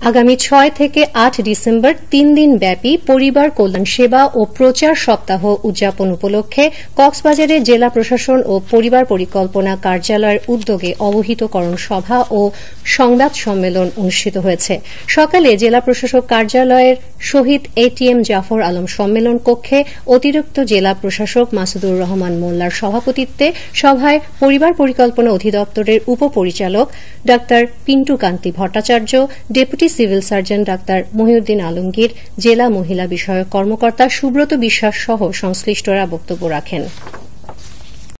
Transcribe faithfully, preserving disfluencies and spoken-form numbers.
আগামী ছয় থেকে আট ডিসেম্বর তিন দিন ব্যাপী পরিবার কল্যাণ সেবা ও প্রচার সপ্তাহ উদযাপন উপলক্ষে কক্সবাজারে জেলা প্রশাসন ও পরিবার পরিকল্পনা কার্যালয়ের উদ্যোগে অবহিতকরণ সভা ও সংবাদ সম্মেলন অনুষ্ঠিত হয়েছে। সকালে জেলা প্রশাসক কার্যালয়ের শহীদ এটিএম জাফর আলম সম্মেলন কক্ষে অতিরিক্ত জেলা প্রশাসক মাসুদুর রহমান মোল্লার সভাপতিত্বে সভায় পরিবার পরিকল্পনা অধিদপ্তরের উপপরিচালক ডা Pintu Kanti Bhattacharya, deputy civil surgeon ডাক্তার মহিউদ্দিন আলমগীর, জেলা মহিলা বিষয়ক কর্মকর্তা সুব্রত বিশ্বাস সহ সংশ্লিষ্টরা বক্তব্য রাখেন।